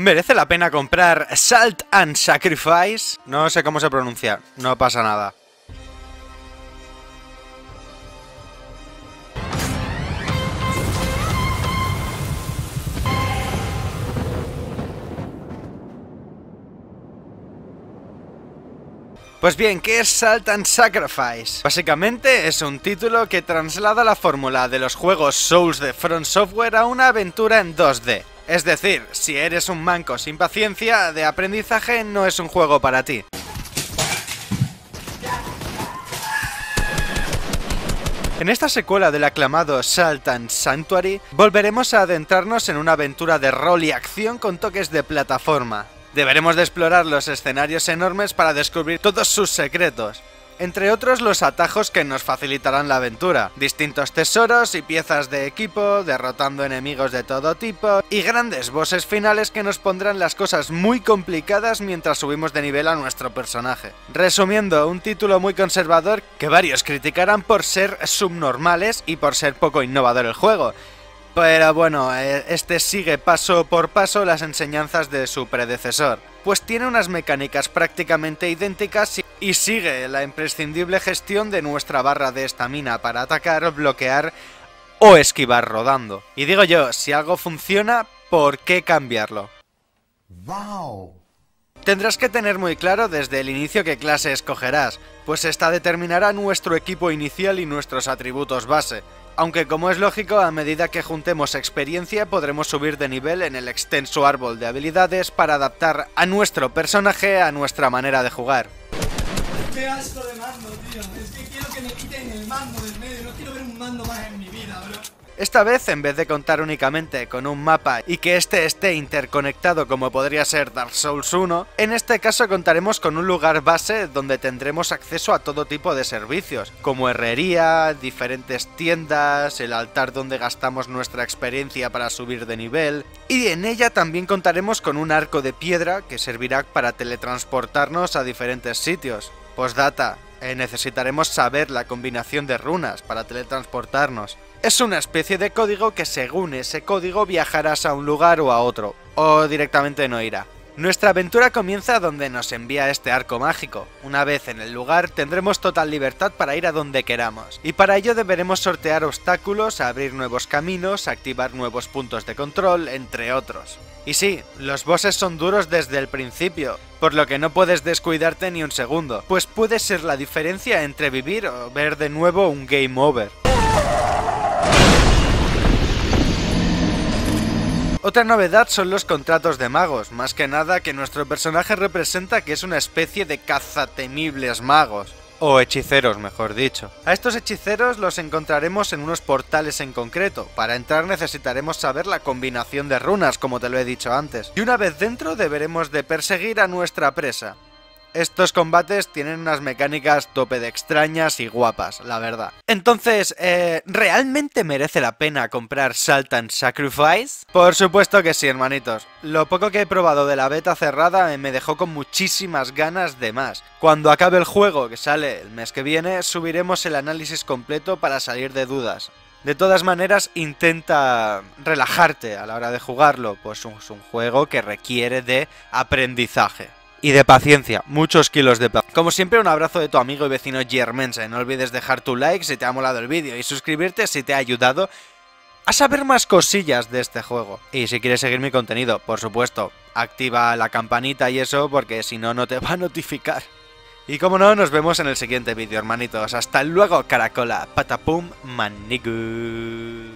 ¿Merece la pena comprar Salt and Sacrifice? No sé cómo se pronuncia, no pasa nada. Pues bien, ¿qué es Salt and Sacrifice? Básicamente es un título que traslada la fórmula de los juegos Souls de From Software a una aventura en 2D. Es decir, si eres un manco sin paciencia de aprendizaje, no es un juego para ti. En esta secuela del aclamado Salt and Sanctuary, volveremos a adentrarnos en una aventura de rol y acción con toques de plataforma. Deberemos de explorar los escenarios enormes para descubrir todos sus secretos, entre otros los atajos que nos facilitarán la aventura, distintos tesoros y piezas de equipo, derrotando enemigos de todo tipo, y grandes bosses finales que nos pondrán las cosas muy complicadas mientras subimos de nivel a nuestro personaje. Resumiendo, un título muy conservador que varios criticarán por ser subnormales y por ser poco innovador el juego. Pero bueno, este sigue paso por paso las enseñanzas de su predecesor, pues tiene unas mecánicas prácticamente idénticas y sigue la imprescindible gestión de nuestra barra de estamina para atacar, bloquear o esquivar rodando. Y digo yo, si algo funciona, ¿por qué cambiarlo? ¡Wow! Tendrás que tener muy claro desde el inicio qué clase escogerás, pues esta determinará nuestro equipo inicial y nuestros atributos base. Aunque como es lógico, a medida que juntemos experiencia podremos subir de nivel en el extenso árbol de habilidades para adaptar a nuestro personaje a nuestra manera de jugar. ¡Qué asco de mando, tío! Es que quiero que me quiten el mando del medio, no quiero ver un mando más en mi vida, bro. Esta vez, en vez de contar únicamente con un mapa y que este esté interconectado como podría ser Dark Souls 1, en este caso contaremos con un lugar base donde tendremos acceso a todo tipo de servicios, como herrería, diferentes tiendas, el altar donde gastamos nuestra experiencia para subir de nivel, y en ella también contaremos con un arco de piedra que servirá para teletransportarnos a diferentes sitios. Postdata, necesitaremos saber la combinación de runas para teletransportarnos. Es una especie de código que según ese código viajarás a un lugar o a otro, o directamente no irá. Nuestra aventura comienza donde nos envía este arco mágico. Una vez en el lugar tendremos total libertad para ir a donde queramos, y para ello deberemos sortear obstáculos, abrir nuevos caminos, activar nuevos puntos de control, entre otros. Y sí, los bosses son duros desde el principio, por lo que no puedes descuidarte ni un segundo, pues puede ser la diferencia entre vivir o ver de nuevo un game over. Otra novedad son los contratos de magos, más que nada que nuestro personaje representa que es una especie de cazatemibles magos. O hechiceros, mejor dicho. A estos hechiceros los encontraremos en unos portales en concreto. Para entrar necesitaremos saber la combinación de runas, como te lo he dicho antes. Y una vez dentro deberemos de perseguir a nuestra presa. Estos combates tienen unas mecánicas tope de extrañas y guapas, la verdad. Entonces, ¿realmente merece la pena comprar Salt and Sacrifice? Por supuesto que sí, hermanitos. Lo poco que he probado de la beta cerrada me dejó con muchísimas ganas de más. Cuando acabe el juego, que sale el mes que viene, subiremos el análisis completo para salir de dudas. De todas maneras, intenta relajarte a la hora de jugarlo, pues es un juego que requiere de aprendizaje. Y de paciencia, muchos kilos de paciencia. Como siempre, un abrazo de tu amigo y vecino Germense. No olvides dejar tu like si te ha molado el vídeo y suscribirte si te ha ayudado a saber más cosillas de este juego. Y si quieres seguir mi contenido, por supuesto, activa la campanita y eso, porque si no, no te va a notificar. Y como no, nos vemos en el siguiente vídeo, hermanitos. Hasta luego, caracola. Patapum, manigu.